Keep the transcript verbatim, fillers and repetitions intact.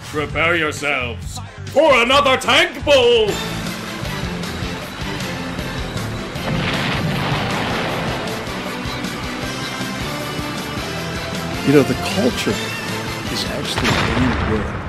Prepare yourselves for another tank bowl! You know, the culture is actually really good.